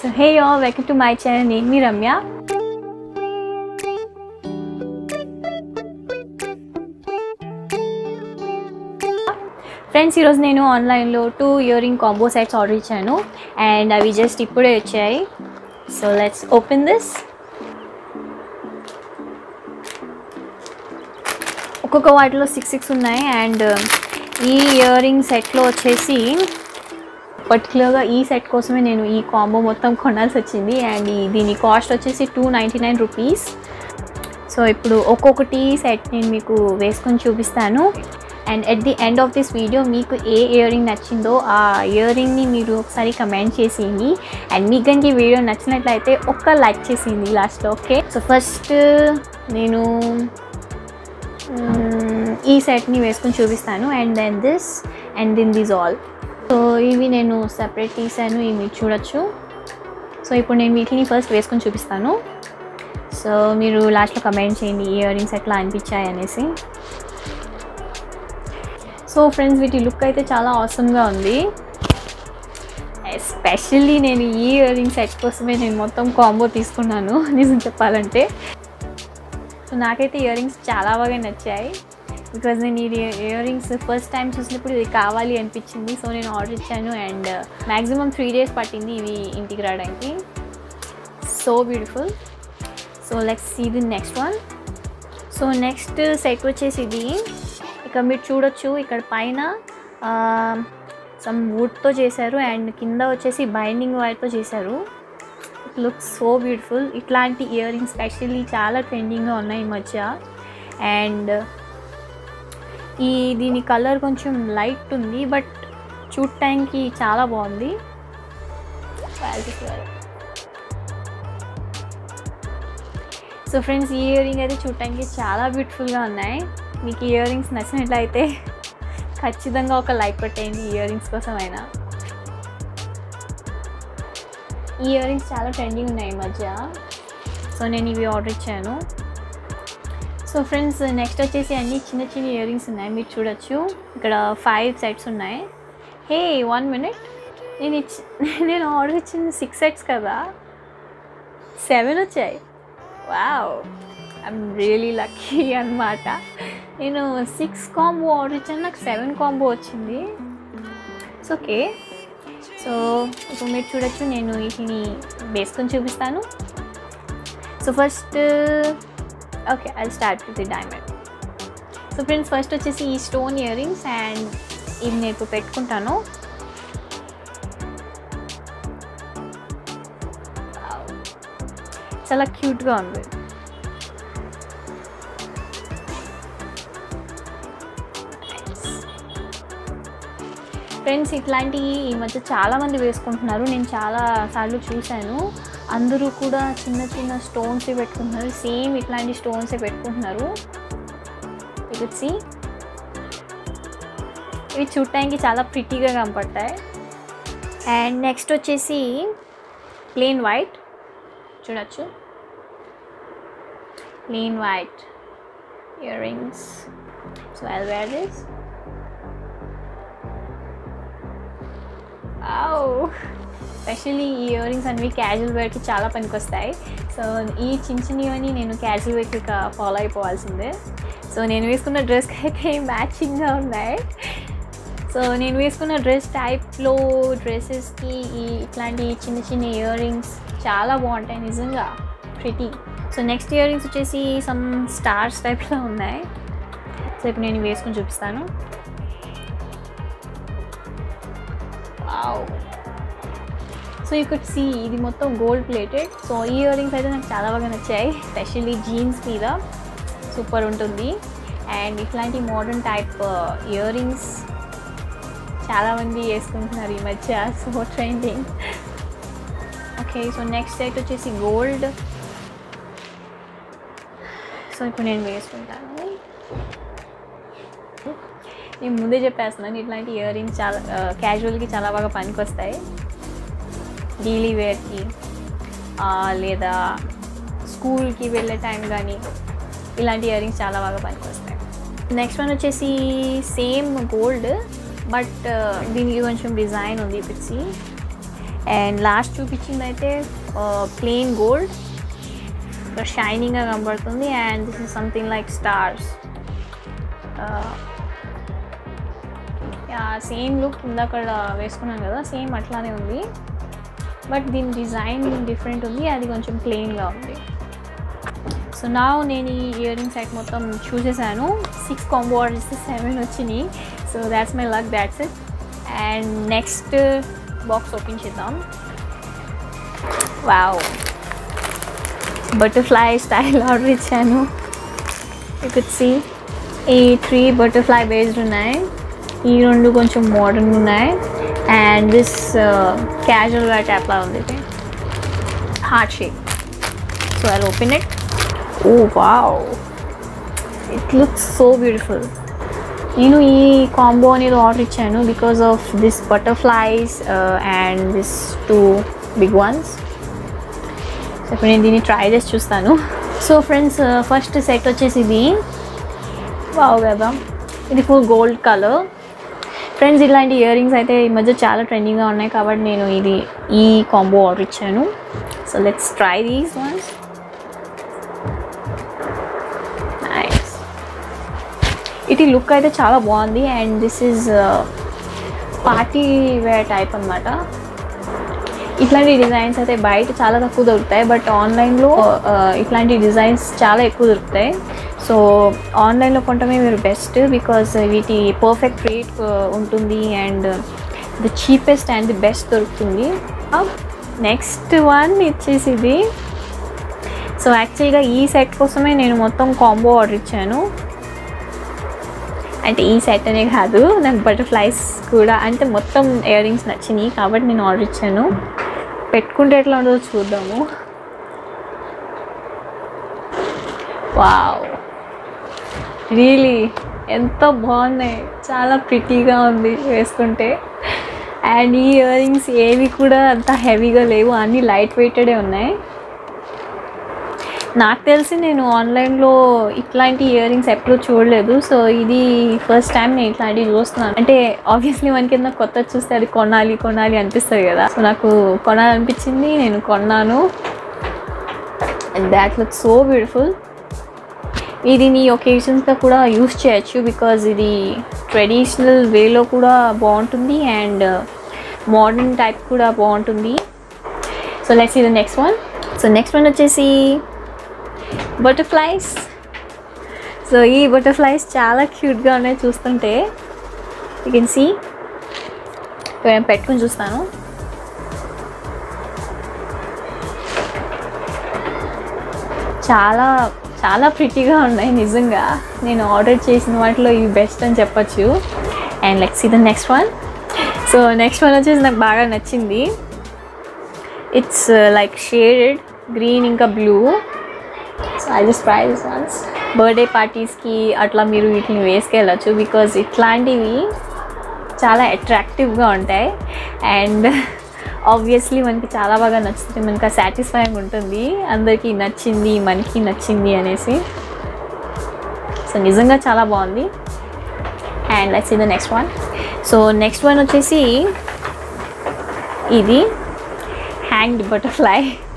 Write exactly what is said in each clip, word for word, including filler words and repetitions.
So hey y'all, welcome to my channel. Name me Ramya. Friends, ఈ రోజు నేను online లో two earring combo sets order ఇచ్చాను and అవి జస్ట్ ఇప్పుడే వచ్చాయి. So let's open this. ఒక్కొక్క వాటిలో సిక్స్ సిక్స్ ఉన్నాయి అండ్ ఈ ఇయరింగ్ సెట్లో వచ్చేసి పర్టికులర్గా ఈ సెట్ కోసమే నేను ఈ కాంబో మొత్తం కొనాల్సి వచ్చింది అండ్ దీని కాస్ట్ వచ్చేసి two ninety nine rupees. So ఇప్పుడు ఒక్కొక్కటి సెట్ నేను మీకు వేసుకొని చూపిస్తాను and at the end of this video మీకు ఏ ఇయరింగ్ నచ్చిందో ఆ ఇయరింగ్ని మీరు ఒకసారి కమెంట్ చేసేయండి అండ్ మీకు కనుక ఈ వీడియో నచ్చినట్లయితే ఒక్క లైక్ చేసేయండి లాస్ట్లో. ఓకే, సో ఫస్ట్ నేను ఈ సెట్ని వేసుకొని చూపిస్తాను and then this and then this all. So ఇవి నేను సెపరేట్ తీసాను, ఇవి మీరు చూడొచ్చు. సో ఇప్పుడు నేను వీటిని ఫస్ట్ వేసుకొని చూపిస్తాను. సో మీరు లాస్ట్లో కమెంట్ చేయండి ఇయర్ రింగ్స్ ఎట్లా అనిపించాయి అనేసి. సో ఫ్రెండ్స్, వీటి లుక్ అయితే చాలా ఆసమ్గా ఉంది. ఎస్పెషల్లీ నేను ఈ ఇయర్ రింగ్ సెట్ కోసమే నేను మొత్తం కాంబో తీసుకున్నాను నిజం చెప్పాలంటే. సో నాకైతే ఇయర్ రింగ్స్ చాలా బాగా నచ్చాయి బికాజ్ నేను ఈ ఇయర్ రింగ్స్ ఫస్ట్ టైం చూసినప్పుడు ఇది కావాలి అనిపించింది. సో నేను ఆర్డర్ ఇచ్చాను అండ్ మ్యాక్సిమం త్రీ డేస్ పట్టింది ఇవి ఇంటికి రావడానికి. So beautiful. So let's see the next one. So next set వచ్చేసి ఇది ఇక్కడ మీరు చూడొచ్చు. ఇక్కడ పైన సమ్ వుడ్తో చేశారు అండ్ కింద వచ్చేసి బైండింగ్ వైర్తో చేశారు. It looks so beautiful. ఇట్లాంటి ఇయర్ రింగ్స్ స్పెషల్లీ చాలా ట్రెండింగ్గా ఉన్నాయి ఈ మధ్య అండ్ ఈ దీని కలర్ కొంచెం లైట్ ఉంది బట్ చూడటానికి చాలా బాగుంది. సో ఫ్రెండ్స్, ఈ ఇయర్ రింగ్ అయితే చూడటానికి చాలా బ్యూటిఫుల్గా ఉన్నాయి. మీకు ఇయర్ రింగ్స్ నచ్చినట్లయితే ఖచ్చితంగా ఒక లైక్ కొట్టేయండి ఇయర్ రింగ్స్ కోసమైనా. ఈ ఇయర్ రింగ్స్ చాలా ట్రెండింగ్ ఉన్నాయి ఈ మధ్య. సో నేను ఇవి ఆర్డర్ ఇచ్చాను. సో ఫ్రెండ్స్, నెక్స్ట్ వచ్చేసి అన్ని చిన్న చిన్న ఇయర్ రింగ్స్ ఉన్నాయి, మీరు చూడొచ్చు. ఇక్కడ ఫైవ్ సెట్స్ ఉన్నాయి. హే వన్ మినిట్, నేను ఇచ్చి నేను ఆర్డర్ ఇచ్చింది సిక్స్ సెట్స్ కదా, సెవెన్ వచ్చాయి. వావ్, ఐఎమ్ రియలీ లక్కీ అన్నమాట. నేను సిక్స్ కాంబో ఆర్డర్ ఇచ్చాను, నాకు సెవెన్ కాంబో వచ్చింది. It's okay. సో ఇప్పుడు మీరు చూడొచ్చు, నేను వీటిని వేసుకొని చూపిస్తాను. So first okay, I start with the diamond. So friends, first వచ్చేసి ఈ స్టోన్ ఇయర్ రింగ్స్ అండ్ ఇవి నేను ఇప్పుడు పెట్టుకుంటాను. చాలా క్యూట్గా ఉంది. ఫ్రెండ్స్, ఇట్లాంటివి ఈ మధ్య చాలామంది వేసుకుంటున్నారు. నేను చాలా సార్లు చూశాను. అందరూ కూడా చిన్న చిన్న స్టోన్స్ పెట్టుకుంటున్నారు. సేమ్ ఇట్లాంటి స్టోన్సే పెట్టుకుంటున్నారు. ఇవి ఇవి చూడటానికి చాలా ప్రిటీగా కనపడతాయి. అండ్ నెక్స్ట్ వచ్చేసి ప్లెయిన్ వైట్ చూడొచ్చు. Plain white earrings. So I'll wear this. Specially ఈ ఇయర్ రింగ్స్ అనేవి క్యాజువల్ వేర్కి చాలా పనికొస్తాయి. సో ఈ చిన్న చిన్నవన్నీ నేను క్యాజువల్ వేర్కి ఫాలో అయిపోవాల్సిందే. సో నేను వేసుకున్న డ్రెస్కి అయితే మ్యాచింగ్గా ఉన్నాయి. సో నేను వేసుకున్న డ్రెస్ టైప్లో డ్రెస్సెస్కి ఈ ఇట్లాంటి చిన్న చిన్న ఇయర్ రింగ్స్ చాలా బాగుంటాయి, నిజంగా pretty. So next earrings వచ్చేసి సమ్ స్టార్స్ టైప్లో ఉన్నాయి. సో ఇప్పుడు నేను వేసుకొని చూపిస్తాను. సో యూ కుడ్ సీ ఇది మొత్తం గోల్డ్ ప్లేటెడ్. సో ఈ ఇయర్ రింగ్స్ అయితే నాకు చాలా బాగా నచ్చాయి, స్పెషల్లీ జీన్స్ మీద సూపర్ ఉంటుంది. అండ్ ఇట్లాంటి మోడర్న్ టైప్ ఇయర్ రింగ్స్ చాలామంది వేసుకుంటున్నారు ఈ మధ్య. So trending. Okay, so next set వచ్చేసి గోల్డ్. సో ఇప్పుడు నేను వేసుకుంటాను. నేను ముందే చెప్పేస్తున్నాను, ఇట్లాంటి ఇయర్ రింగ్స్ చాలా క్యాజువల్కి చాలా బాగా పనికొస్తాయి. డైలీ వేర్కి లేదా స్కూల్కి వెళ్ళే టైం కానీ ఇలాంటి ఇయర్ రింగ్స్ చాలా బాగా పనికొస్తాయి. నెక్స్ట్ వన్ వచ్చేసి సేమ్ గోల్డ్ బట్ దీనికి కొంచెం డిజైన్ ఉంది పిచ్చి. అండ్ లాస్ట్ చూపించింది అయితే ప్లెయిన్ గోల్డ్, షైనింగ్గా కనబడుతుంది. And this is something like stars. Same look కింద అక్కడ వేసుకున్నాను కదా, సేమ్ అట్లానే ఉంది. బట్ దీని డిజైన్ డిఫరెంట్ ఉంది, అది కొంచెం ప్లెయిన్గా ఉంది. సో నా నేను ఈ ఇయర్ రింగ్ సెట్ మొత్తం చూసేసాను. సిక్స్ కాంబో ఆర్డర్స్ సెవెన్ వచ్చినాయి. So that's my luck, that's it. And next box open చేద్దాం. వావ్, బటర్ఫ్లై స్టైల్ ఆర్డర్ ఇచ్చాను. యూ కుడ్ సీ ఈ త్రీ బటర్ఫ్లై బేస్డ్ ఉన్నాయి, ఈ రెండు కొంచెం మోడర్న్ ఉన్నాయి. అండ్ దిస్ క్యాజువల్గా ట్యాప్లా ఉంది, heart shape. So I open it. Oh wow, it looks so beautiful. నేను ఈ కాంబో అనేది ఆర్డర్ ఇచ్చాను because of this butterflies and this two big ones. So ఇప్పుడు నేను దీన్ని ట్రై చేసి చూస్తాను. సో ఫ్రెండ్స్, ఫస్ట్ సెట్ వచ్చేసి ఇది. వావ్ కదా, ఇది ఫుల్ గోల్డ్ కలర్. ఫ్రెండ్స్, ఇలాంటి ఇయర్ రింగ్స్ అయితే ఈ మధ్య చాలా ట్రెండింగ్గా ఉన్నాయి కాబట్టి నేను ఇది ఈ కాంబో ఆర్డర్ ఇచ్చాను. So let's try these ones. Nice, ఇది లుక్ అయితే చాలా బాగుంది. And this is party wear type అనమాట. ఇట్లాంటి డిజైన్స్ అయితే బయట చాలా తక్కువ దొరుకుతాయి, బట్ ఆన్లైన్లో ఇట్లాంటి డిజైన్స్ చాలా ఎక్కువ దొరుకుతాయి. సో ఆన్లైన్లో కొంటమే మీరు బెస్ట్, బికాజ్ వీటి పర్ఫెక్ట్ రేట్ ఉంటుంది and the cheapest and the best దొరుకుతుంది. నెక్స్ట్ వన్ వచ్చేసి ఇది. సో యాక్చువల్గా ఈ సెట్ కోసమే నేను మొత్తం కాంబో ఆర్డర్ ఇచ్చాను. అంటే ఈ సెట్ అనే కాదు, నాకు బటర్ఫ్లైస్ కూడా అంటే మొత్తం ఇయర్ రింగ్స్ నచ్చినాయి కాబట్టి నేను ఆర్డర్ ఇచ్చాను. పెట్టుకుంటే ఎట్లా ఉండదో చూద్దాము. వావ్, రియలీ ఎంత బాగున్నాయి, చాలా ప్రిటీగా ఉంది వేసుకుంటే. అండ్ ఈ ఇయర్ రింగ్స్ ఏవి కూడా అంత హెవీగా లేవు, అన్నీ లైట్ వెయిటెడే ఉన్నాయి. నాకు తెలిసి నేను ఆన్లైన్లో ఇట్లాంటి ఇయర్ రింగ్స్ ఎప్పుడూ చూడలేదు. సో ఇది ఫస్ట్ టైం నేను ఇట్లాంటివి చూస్తున్నాను. అంటే ఆబ్వియస్లీ మనకి ఏదైనా కొత్త చూస్తే అది కొనాలి కొనాలి అనిపిస్తుంది కదా. సో నాకు కొనాలనిపించింది, నేను కొన్నాను. And that look so beautiful. ఇది నీ ఒకేషన్స్గా కూడా యూస్ చేయొచ్చు బికాజ్ ఇది ట్రెడిషనల్ వేలో కూడా బాగుంటుంది అండ్ మోడర్న్ టైప్ కూడా బాగుంటుంది. So let's see the next one. So next one వచ్చేసి బటర్ఫ్లైస్. సో ఈ బటర్ఫ్లైస్ చాలా క్యూట్గా ఉన్నాయి చూస్తుంటే. You can see. నేను పెట్టుకుని చూస్తాను. చాలా చాలా ప్రిటీగా ఉన్నాయి నిజంగా. నేను ఆర్డర్ చేసిన వాటిలో ఇవి బెస్ట్ అని చెప్పచ్చు. And let's see the next one. So next one వచ్చేసి నాకు బాగా నచ్చింది. ఇట్స్ లైక్ షేడెడ్ గ్రీన్ ఇంకా blue. So I just try this ones. Birthday పార్టీస్కి అట్లా మీరు వీటిని వేసుకెళ్ళచ్చు బికాజ్ ఇట్లాంటివి చాలా అట్రాక్టివ్గా ఉంటాయి. అండ్ ఆబ్వియస్లీ మనకి చాలా బాగా నచ్చుతుంది, మనకి సాటిస్ఫైయింగ్ ఉంటుంది అందరికీ నచ్చింది మనకి నచ్చింది అనేసి. సో నిజంగా చాలా బాగుంది. And let's see the next one. So next one వచ్చేసి ఇది hanged butterfly.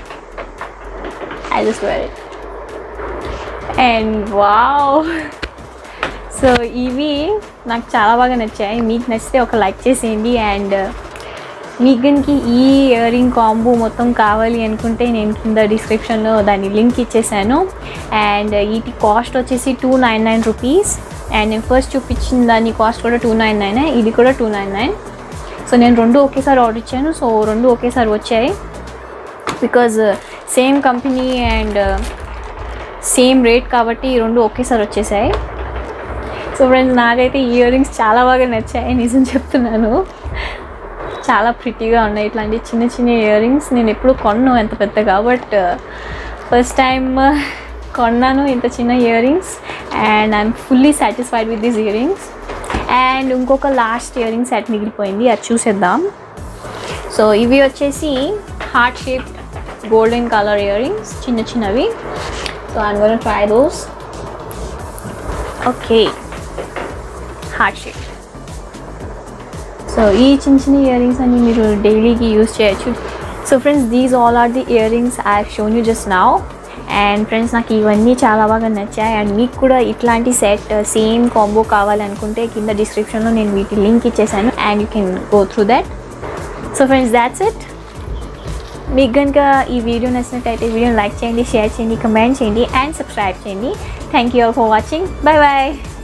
I just wear it and wow. So ఇవి నాకు చాలా బాగా నచ్చాయి. మీకు నచ్చితే ఒక లైక్ చేసేయండి. అండ్ మీకనికి ఈ ఇయర్ రింగ్ కాంబో మొత్తం కావాలి అనుకుంటే నేను కింద డిస్క్రిప్షన్లో దాని లింక్ ఇచ్చేసాను. అండ్ వీటి కాస్ట్ వచ్చేసి two nine nine rupees. And నేను ఫస్ట్ చూపించిన దాని కాస్ట్ కూడా టూ నైన్ నైన్, ఇది కూడా టూ నైన్ నైన్. సో నేను రెండు ఒకేసారి ఆర్డర్ ఇచ్చాను. సో రెండు ఒకేసారి వచ్చాయి because same company and same rate కాబట్టి ఈ రెండు ఒకేసారి వచ్చేసాయి. సో ఫ్రెండ్స్, నాకైతే ఇయర్ రింగ్స్ చాలా బాగా నచ్చాయి, నిజం చెప్తున్నాను. చాలా ప్రిటీగా ఉన్నాయి ఇట్లాంటి చిన్న చిన్న ఇయర్ రింగ్స్. నేను ఎప్పుడు కొన్నాను ఎంత పెద్దగా, బట్ ఫస్ట్ టైం కొన్నాను ఇంత చిన్న earrings. And I'm fully satisfied with these earrings. And ఇంకొక లాస్ట్ ఇయర్ రింగ్ సెట్ మిగిలిపోయింది, అది చూసేద్దాం. సో ఇవి వచ్చేసి heart shape golden colour earrings, చిన్న చిన్నవి. So I'm gonna try those. Okay, heart shape. So so ఈ చిన్న చిన్న ఇయర్ రింగ్స్ అన్ని మీరు డైలీకి యూస్ చేయొచ్చు. So friends, these all are the earrings I have shown you just now. And friends, నాకు ఇవన్నీ చాలా బాగా నచ్చాయి. అండ్ మీకు కూడా ఇట్లాంటి సెట్ సేమ్ కాంబో కావాలనుకుంటే కింద డిస్క్రిప్షన్లో నేను వీటి లింక్ ఇచ్చేసాను and you can go through that. So friends, that's it. మీకు కనుక ఈ వీడియో నచ్చినట్టయితే వీడియోని లైక్ చేయండి, షేర్ చేయండి, కమెంట్ చేయండి అండ్ సబ్స్క్రైబ్ చేయండి. Thank you all for watching. Bye bye.